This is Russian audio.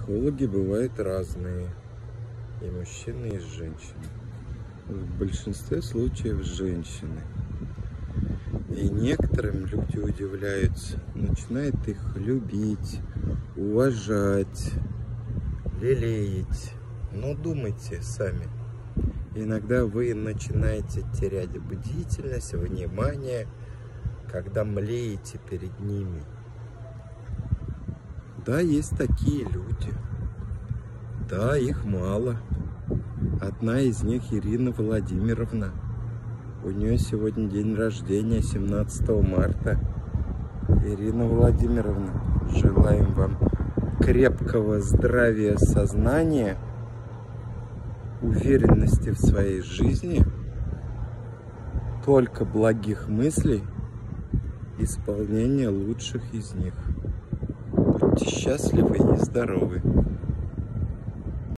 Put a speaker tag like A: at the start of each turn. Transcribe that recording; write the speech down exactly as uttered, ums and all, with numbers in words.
A: Психологи бывают разные, и мужчины, и женщины. В большинстве случаев женщины. И некоторым люди удивляются, начинают их любить, уважать, лелеять. Но думайте сами. Иногда вы начинаете терять бдительность, внимание, когда млеете перед ними. Да, есть такие люди. Да, их мало. Одна из них Ирина Владимировна. У нее сегодня день рождения, семнадцатого марта. Ирина Владимировна, желаем вам крепкого здравия сознания, уверенности в своей жизни, только благих мыслей, исполнения лучших из них. Будьте счастливы и здоровы.